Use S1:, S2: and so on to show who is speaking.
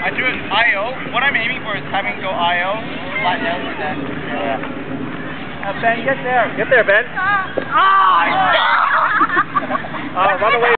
S1: I drew an IO. What I'm aiming for is having to go IO, flat down, and then.
S2: Yeah. Ben, get there. Get there, Ben.
S3: Ah!
S2: Run away.